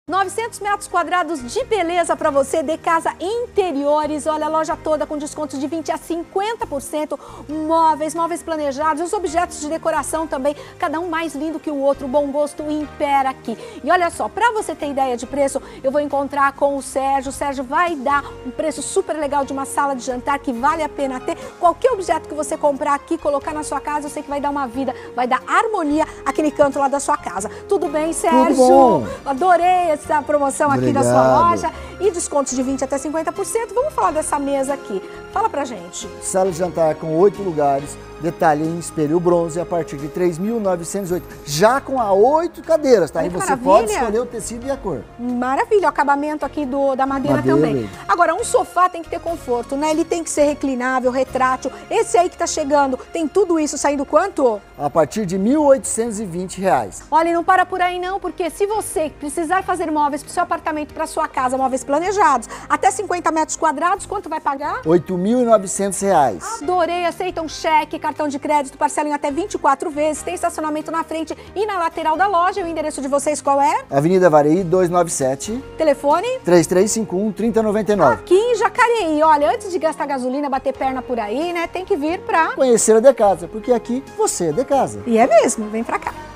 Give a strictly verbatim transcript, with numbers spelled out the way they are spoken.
novecentos metros quadrados de beleza para você, de casa interiores, olha a loja toda com descontos de vinte a cinquenta por cento, móveis, móveis planejados, os objetos de decoração também, cada um mais lindo que o outro, o bom gosto impera aqui. E olha só, para você ter ideia de preço, eu vou encontrar com o Sérgio, o Sérgio vai dar um preço super legal de uma sala de jantar que vale a pena ter. Qualquer objeto que você comprar aqui, colocar na sua casa, eu sei que vai dar uma vida, vai dar harmonia aquele canto lá da sua casa. Tudo bem, Sérgio? Tudo bom. Adorei essa promoção aqui Obrigado. da sua loja e descontos de vinte até cinquenta por cento. Vamos falar dessa mesa aqui. Fala pra gente. Sala de jantar com oito lugares, detalhe em espelho bronze a partir de três mil novecentos e oito, já com a oito cadeiras, tá? Ai, E você maravilha. pode escolher o tecido e a cor. Maravilha, o acabamento aqui do, da madeira, Madeira. também. Agora, um sofá tem que ter conforto, né? Ele tem que ser reclinável, retrátil. Esse aí que tá chegando, tem tudo isso saindo quanto? A partir de mil oitocentos e vinte reais. Olha, e não para por aí não, porque se você precisar fazer móveis para o seu apartamento, para sua casa, móveis planejados, até cinquenta metros quadrados, quanto vai pagar? oito mil e novecentos reais. Adorei, aceitam cheque, cartão de crédito, parcelam em até vinte e quatro vezes, tem estacionamento na frente e na lateral da loja. O endereço de vocês qual é? Avenida Vareí duzentos e noventa e sete, Telefone? três três cinco um, três zero nove nove. Aqui em Jacareí. Olha, antes de gastar gasolina, bater perna por aí, né, tem que vir pra... Conhecer a De Casa, porque aqui você é de casa. E é mesmo, vem pra cá.